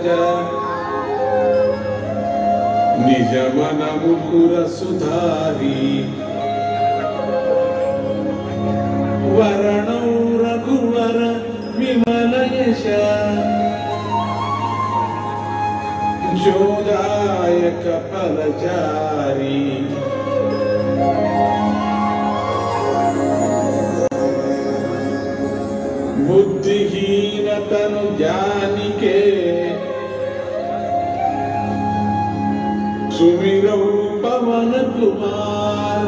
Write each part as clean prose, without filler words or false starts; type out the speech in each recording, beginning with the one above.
निज मन मुकुर सुधारी वरणौ रघुवर विमल यश जोदायक फलचारी बुद्धिहीन तनु जानिके सुमिरौ पवन कुमार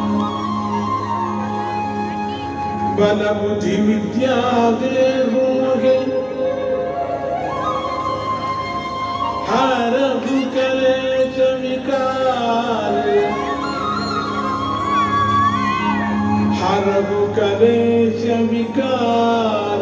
बल बुद्धि विद्या देवोगे हरहु कलेश विकार हरहु कलेश विकार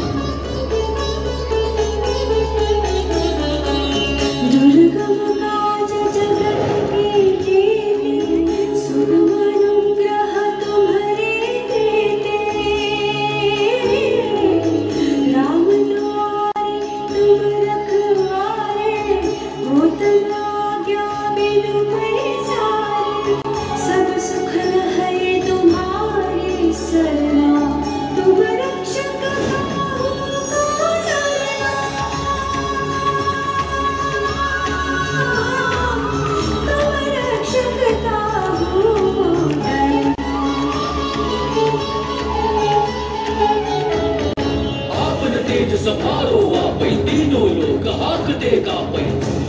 दुर्गम सफारो आपै तीनों लोक हाकते कापै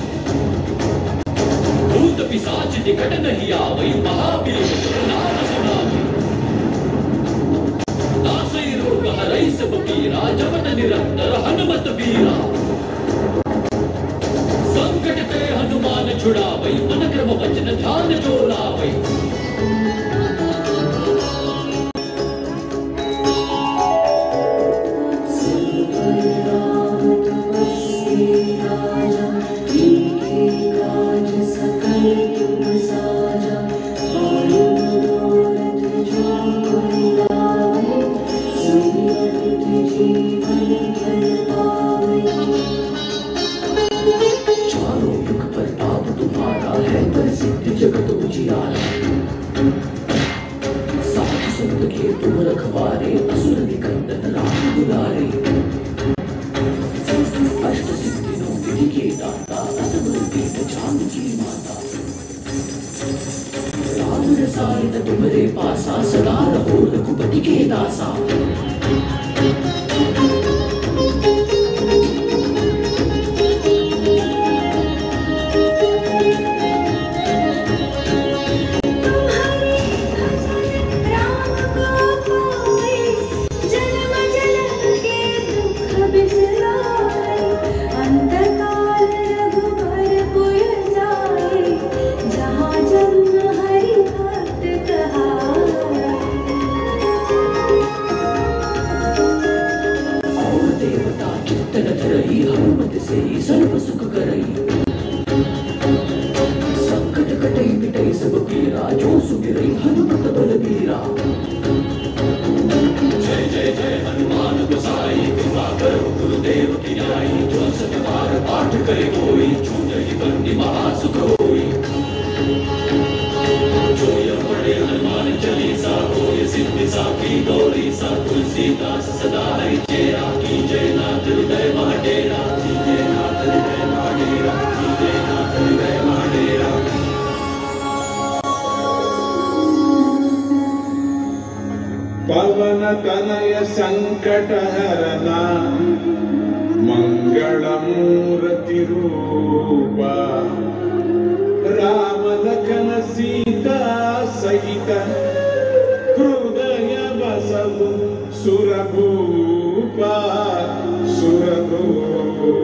भूत पिशाच निकट नहीं आवै महावीर नाम सुनावै नासै रोग हरै सब पीरा जपत निरंतर हनुमत बीरा संकट ते हनुमान छुड़ावै मन क्रम वचन ध्यान जो लावै जगत उजियारा साथ संत के तुम रखवारे असुर निकंदन राम दुलारे अष्ट सिद्धियों विधि के दाता असबर पीठ जानकी माता राम रसायन तुम्हारे पासा सदा रहो रघुपति के दासा हनुमत से सर्व सुख करई संकट कटई मिटई सब पीरा जो सुमिरई हनुमत बलबीरा जय जय जय हनुमान गोसाई कृपा करो गुरुदेव की न्याय जो सत बार पाठ करे कोई छूटहि बंदी महासुख होई जो यह पढ़े हनुमान चालीसा होय सिद्धि साखी गौरी सा तुलसीदास सदा हरि चेरा की जय नाथ हृदय महाडेरा की जय नाथ हृदय महाडेरा की जय नाथ हृदय महाडेरा पवन तनय संकट हरना मंगल मूर्ति रूपा राम लखन सीता सहित हृदय बसहु सुरभूपा सुरभूपा